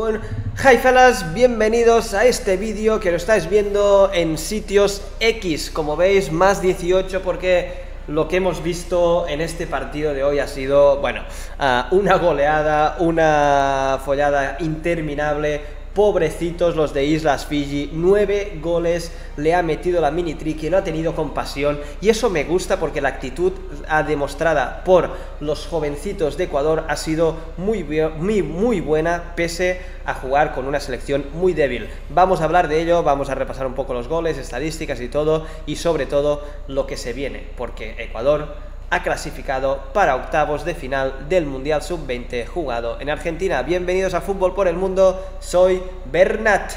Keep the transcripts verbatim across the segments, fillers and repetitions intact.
fútbol. Hi fellas, bienvenidos a este vídeo que lo estáis viendo en sitios X, como veis, más dieciocho, porque lo que hemos visto en este partido de hoy ha sido, bueno, uh, una goleada, una follada interminable. Pobrecitos los de Islas Fiji, nueve goles le ha metido la Mini-Tri, que no ha tenido compasión, y eso me gusta porque la actitud demostrada por los jovencitos de Ecuador ha sido muy, muy, muy buena, pese a jugar con una selección muy débil. Vamos a hablar de ello, vamos a repasar un poco los goles, estadísticas y todo, y sobre todo lo que se viene, porque Ecuador ha clasificado para octavos de final del Mundial sub veinte jugado en Argentina. Bienvenidos a Fútbol por el Mundo, soy Bernat.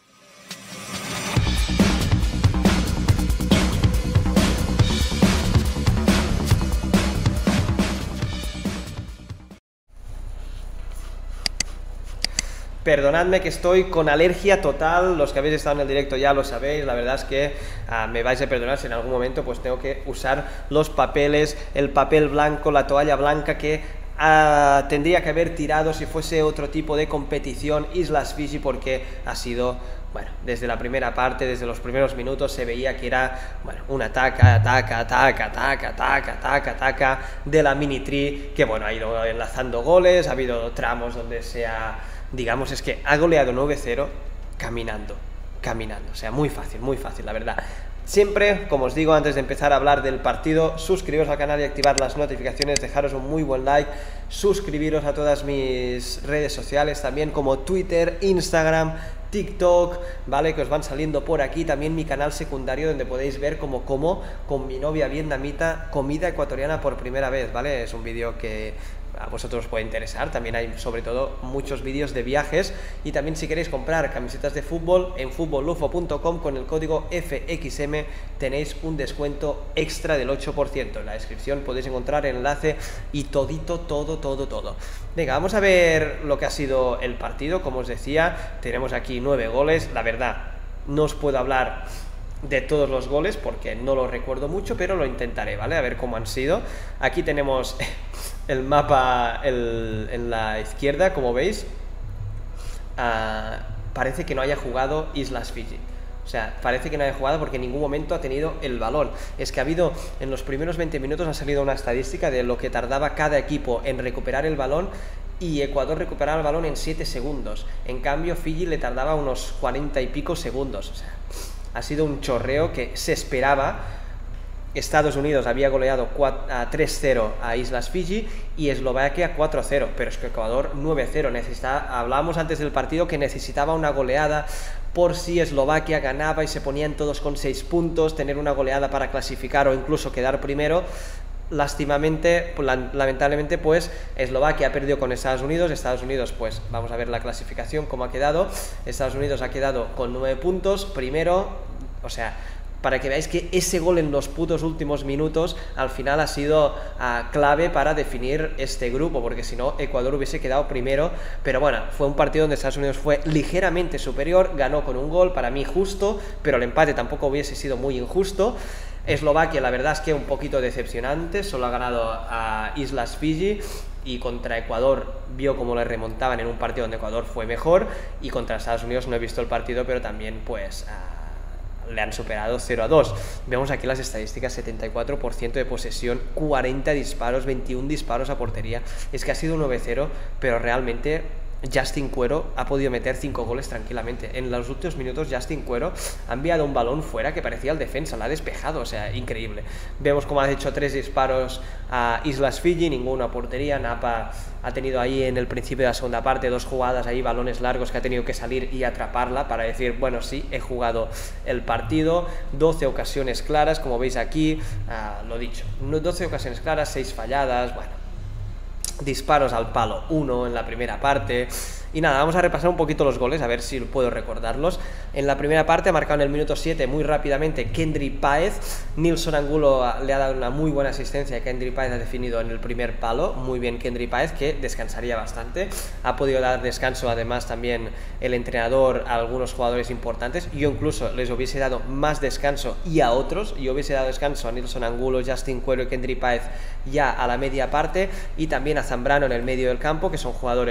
Perdonadme que estoy con alergia total, los que habéis estado en el directo ya lo sabéis, la verdad es que uh, me vais a perdonar si en algún momento pues tengo que usar los papeles, el papel blanco, la toalla blanca que uh, tendría que haber tirado si fuese otro tipo de competición Islas Fiji, porque ha sido, bueno, desde la primera parte, desde los primeros minutos se veía que era, bueno, un ataque, ataque, ataque, ataque, ataque, ataque, ataque de la Mini-Tri, que bueno, ha ido enlazando goles, ha habido tramos donde se ha... digamos, es que ha goleado nueve cero caminando, caminando, o sea, muy fácil, muy fácil, la verdad. Siempre, como os digo, antes de empezar a hablar del partido, suscribiros al canal y activar las notificaciones, dejaros un muy buen like, suscribiros a todas mis redes sociales también, como Twitter, Instagram, TikTok, ¿vale? Que os van saliendo por aquí, también mi canal secundario donde podéis ver cómo como con mi novia vietnamita comida ecuatoriana por primera vez, ¿vale? Es un vídeo que a vosotros os puede interesar, también hay sobre todo muchos vídeos de viajes, y también si queréis comprar camisetas de fútbol en fútbol lufo punto com con el código F X M tenéis un descuento extra del ocho por ciento, en la descripción podéis encontrar el enlace y todito, todo, todo, todo. Venga, vamos a ver lo que ha sido el partido. Como os decía, tenemos aquí nueve goles, la verdad no os puedo hablar de todos los goles porque no los recuerdo mucho, pero lo intentaré, ¿vale? A ver cómo han sido. Aquí tenemos el mapa el, en la izquierda, como veis. Uh, parece que no haya jugado Islas Fiji. O sea, parece que no haya jugado porque en ningún momento ha tenido el balón. Es que ha habido, en los primeros veinte minutos ha salido una estadística de lo que tardaba cada equipo en recuperar el balón, y Ecuador recuperaba el balón en siete segundos. En cambio, Fiji le tardaba unos cuarenta y pico segundos. O sea, ha sido un chorreo que se esperaba. Estados Unidos había goleado tres cero a Islas Fiji y Eslovaquia cuatro cero, pero es que Ecuador nueve cero. Hablábamos antes del partido que necesitaba una goleada por si Eslovaquia ganaba y se ponían todos con seis puntos, tener una goleada para clasificar o incluso quedar primero. Lástimamente, lamentablemente, pues Eslovaquia ha perdido con Estados Unidos. Estados Unidos, pues vamos a ver la clasificación cómo ha quedado. Estados Unidos ha quedado con nueve puntos, primero, o sea, para que veáis que ese gol en los putos últimos minutos al final ha sido uh, clave para definir este grupo, porque si no Ecuador hubiese quedado primero. Pero bueno, fue un partido donde Estados Unidos fue ligeramente superior, ganó con un gol, para mí justo, pero el empate tampoco hubiese sido muy injusto. Eslovaquia, la verdad es que un poquito decepcionante, solo ha ganado a Islas Fiji, y contra Ecuador vio cómo le remontaban en un partido donde Ecuador fue mejor, y contra Estados Unidos no he visto el partido, pero también pues uh, le han superado cero a dos. Vemos aquí las estadísticas: setenta y cuatro por ciento de posesión, cuarenta disparos, veintiún disparos a portería. Es que ha sido nueve cero, pero realmente Justin Cuero ha podido meter cinco goles tranquilamente. En los últimos minutos Justin Cuero ha enviado un balón fuera que parecía el defensa, la ha despejado, o sea, increíble. Vemos cómo ha hecho tres disparos a Islas Fiji, ninguno a portería. Napa ha tenido ahí en el principio de la segunda parte dos jugadas ahí, balones largos que ha tenido que salir y atraparla para decir, bueno, sí, he jugado el partido. doce ocasiones claras, como veis aquí, uh, lo dicho, doce ocasiones claras, seis falladas, bueno, disparos al palo, uno en la primera parte. Y nada, vamos a repasar un poquito los goles, a ver si puedo recordarlos. En la primera parte ha marcado en el minuto siete muy rápidamente Kendry Páez. Nilson Angulo le ha dado una muy buena asistencia y Kendry Páez ha definido en el primer palo. Muy bien Kendry Páez, que descansaría bastante. Ha podido dar descanso además también el entrenador a algunos jugadores importantes. Yo incluso les hubiese dado más descanso y a otros. Yo hubiese dado descanso a Nilson Angulo, Justin Cuero y Kendry Páez ya a la media parte, y también a Zambrano en el medio del campo, que son jugadores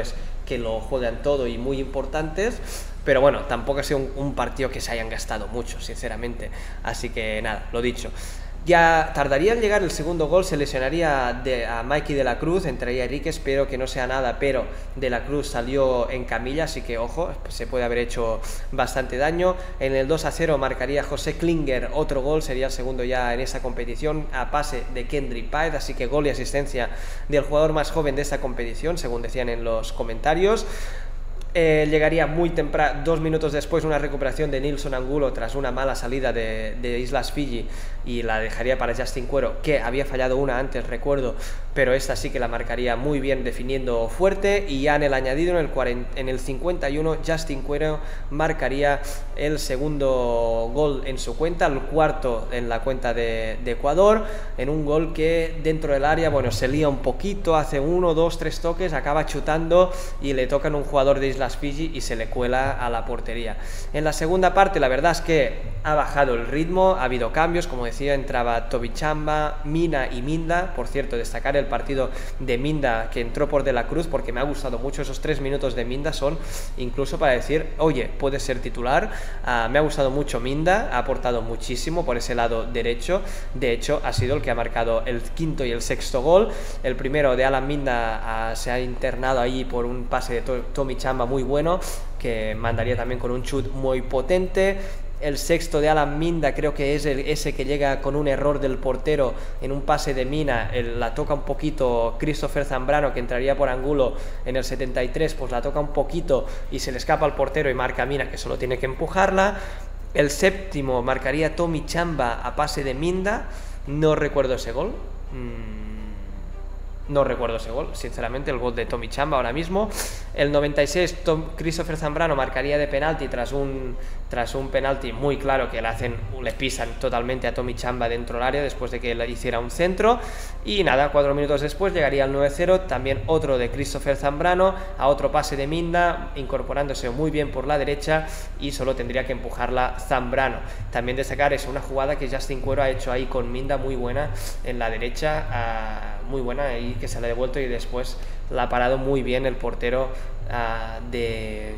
que lo juegan todo y muy importantes, pero bueno, tampoco ha sido un, un partido que se hayan gastado mucho, sinceramente, así que nada, lo dicho. Ya tardaría en llegar el segundo gol, se lesionaría de, a Mikey de la Cruz, entraría Enrique, espero que no sea nada, pero de la Cruz salió en camilla, así que ojo, se puede haber hecho bastante daño. En el dos a cero marcaría José Klinger otro gol, sería el segundo ya en esa competición, a pase de Kendrick Páez, así que gol y asistencia del jugador más joven de esta competición, según decían en los comentarios. Eh, llegaría muy temprano, dos minutos después, una recuperación de Nilson Angulo tras una mala salida de, de Islas Fiji, y la dejaría para Justin Cuero, que había fallado una antes, recuerdo, pero esta sí que la marcaría muy bien, definiendo fuerte. Y ya en el añadido, en el, cuarenta, en el cincuenta y uno, Justin Cuero marcaría el segundo gol en su cuenta, el cuarto en la cuenta de, de Ecuador, en un gol que dentro del área, bueno, se lía un poquito, hace uno, dos, tres toques, acaba chutando y le tocan a un jugador de Islas Fiji y se le cuela a la portería. En la segunda parte, la verdad es que ha bajado el ritmo, ha habido cambios, como decía, entraba Toby Chamba, Mina y Minda. Por cierto, destacar el partido de Minda, que entró por De la Cruz, porque me ha gustado mucho. Esos tres minutos de Minda son incluso para decir, oye, puede ser titular. Uh, me ha gustado mucho Minda, ha aportado muchísimo por ese lado derecho. De hecho, ha sido el que ha marcado el quinto y el sexto gol. El primero de Alan Minda uh, se ha internado ahí por un pase de to Tommy Chamba muy bueno, que mandaría también con un chut muy potente. El sexto de Alan Minda creo que es el, ese que llega con un error del portero en un pase de Mina, el, la toca un poquito Christopher Zambrano, que entraría por Angulo en el setenta y tres, pues la toca un poquito y se le escapa al portero y marca Mina, que solo tiene que empujarla. El séptimo marcaría Tommy Chamba a pase de Minda, no recuerdo ese gol. Mm. No recuerdo ese gol, sinceramente, el gol de Tommy Chamba ahora mismo. El noventa y seis, Tom, Christopher Zambrano marcaría de penalti tras un, tras un penalti muy claro que le hacen, le pisan totalmente a Tommy Chamba dentro del área después de que le hiciera un centro. Y nada, cuatro minutos después llegaría el nueve cero, también otro de Christopher Zambrano, a otro pase de Minda, incorporándose muy bien por la derecha, y solo tendría que empujarla Zambrano. También destacar es una jugada que Justin Cuero ha hecho ahí con Minda muy buena en la derecha, a, muy buena, y que se le ha devuelto y después la ha parado muy bien el portero uh, de,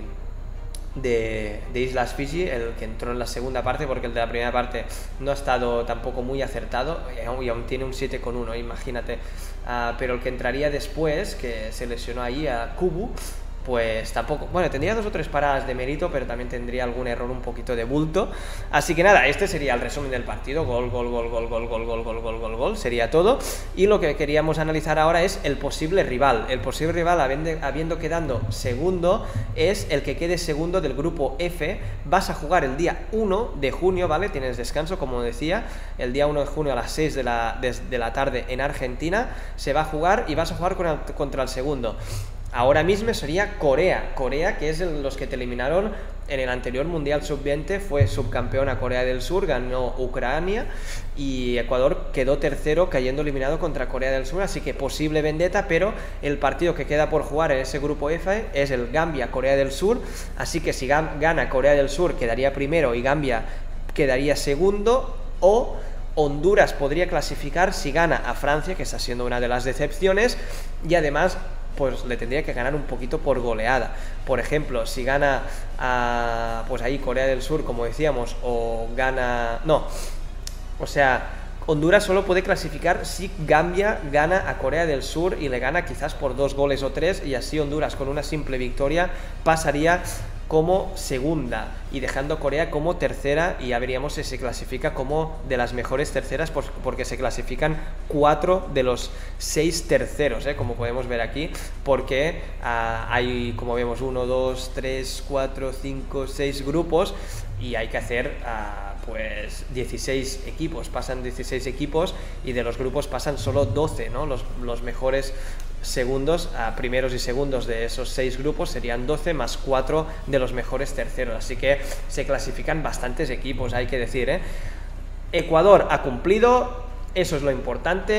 de, de Islas Fiji, el que entró en la segunda parte, porque el de la primera parte no ha estado tampoco muy acertado y aún tiene un siete con uno, imagínate. Uh, pero el que entraría después, que se lesionó ahí, a Kubu, pues tampoco, bueno, tendría dos o tres paradas de mérito, pero también tendría algún error un poquito de bulto. Así que nada, este sería el resumen del partido. Gol, gol, gol, gol, gol, gol, gol, gol, gol, gol, gol, sería todo. Y lo que queríamos analizar ahora es el posible rival. El posible rival, habiendo, habiendo quedando segundo, es el que quede segundo del grupo F. Vas a jugar el día uno de junio, ¿vale? Tienes descanso, como decía, el día uno de junio a las seis de la, de, de la tarde en Argentina. Se va a jugar y vas a jugar con el, contra el segundo. Ahora mismo sería Corea, Corea que es el, los que te eliminaron en el anterior Mundial sub veinte, fue subcampeona Corea del Sur, ganó Ucrania, y Ecuador quedó tercero cayendo eliminado contra Corea del Sur, así que posible vendetta, pero el partido que queda por jugar en ese grupo F es el Gambia-Corea del Sur, así que si gana Corea del Sur quedaría primero y Gambia quedaría segundo, o Honduras podría clasificar si gana a Francia, que está siendo una de las decepciones, y además pues le tendría que ganar un poquito por goleada. Por ejemplo, si gana a, pues ahí Corea del Sur, como decíamos, o gana, no, o sea, Honduras solo puede clasificar si Gambia gana a Corea del Sur y le gana quizás por dos goles o tres, y así Honduras con una simple victoria pasaría como segunda y dejando Corea como tercera, y ya veríamos si se clasifica como de las mejores terceras, pues porque se clasifican cuatro de los seis terceros, ¿eh? Como podemos ver aquí, porque uh, hay, como vemos, uno, dos, tres, cuatro, cinco, seis grupos, y hay que hacer uh, pues dieciséis equipos, pasan dieciséis equipos, y de los grupos pasan solo doce, ¿no? Los, los mejores segundos, a primeros y segundos de esos seis grupos serían doce más cuatro de los mejores terceros, así que se clasifican bastantes equipos, hay que decir, ¿eh? Ecuador ha cumplido, eso es lo importante,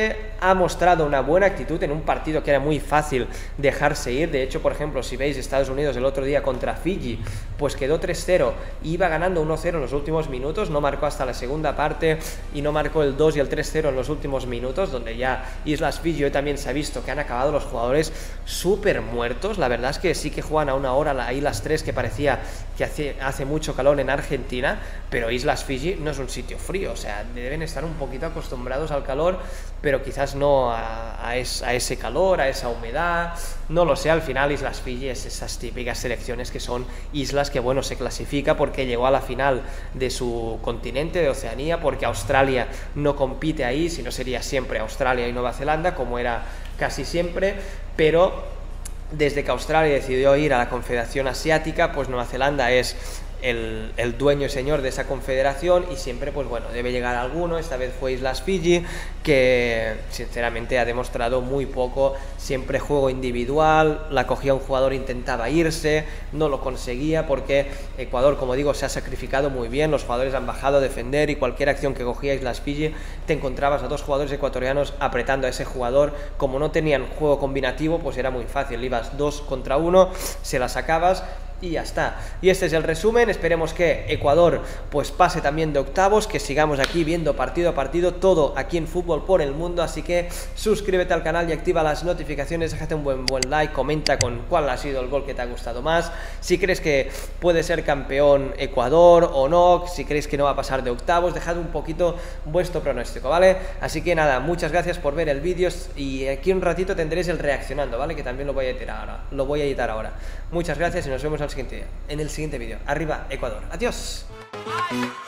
ha mostrado una buena actitud en un partido que era muy fácil dejarse ir. De hecho, por ejemplo, si veis Estados Unidos el otro día contra Fiji, pues quedó tres cero, iba ganando uno cero en los últimos minutos, no marcó hasta la segunda parte y no marcó el dos y el tres cero en los últimos minutos, donde ya Islas Fiji hoy también se ha visto que han acabado los jugadores súper muertos. La verdad es que sí que juegan a una hora ahí las tres, que parecía que hace, hace mucho calor en Argentina, pero Islas Fiji no es un sitio frío, o sea, deben estar un poquito acostumbrados al calor, pero quizás no a, a, es, a ese calor, a esa humedad, no lo sé. Al final Islas Fiji es esas típicas selecciones que son islas que, bueno, se clasifica porque llegó a la final de su continente, de Oceanía, porque Australia no compite ahí, si no sería siempre Australia y Nueva Zelanda, como era casi siempre, pero desde que Australia decidió ir a la Confederación Asiática, pues Nueva Zelanda es el, el dueño y señor de esa confederación, y siempre, pues bueno, debe llegar alguno. Esta vez fue Islas Fiji, que sinceramente ha demostrado muy poco, siempre juego individual, la cogía un jugador, intentaba irse, no lo conseguía, porque Ecuador, como digo, se ha sacrificado muy bien, los jugadores han bajado a defender, y cualquier acción que cogía Islas Fiji, te encontrabas a dos jugadores ecuatorianos apretando a ese jugador. Como no tenían juego combinativo, pues era muy fácil, ibas dos contra uno, se la sacabas y ya está. Y este es el resumen. Esperemos que Ecuador pues pase también de octavos, que sigamos aquí viendo partido a partido, todo aquí en Fútbol por el Mundo. Así que suscríbete al canal y activa las notificaciones, déjate un buen, buen like, comenta con cuál ha sido el gol que te ha gustado más, si crees que puede ser campeón Ecuador o no, si crees que no va a pasar de octavos, dejad un poquito vuestro pronóstico, ¿vale? Así que nada, muchas gracias por ver el vídeo, y aquí un ratito tendréis el reaccionando, ¿vale? Que también lo voy a editar ahora, lo voy a editar ahora. Muchas gracias y nos vemos al siguiente, en el siguiente vídeo. Arriba Ecuador. Adiós.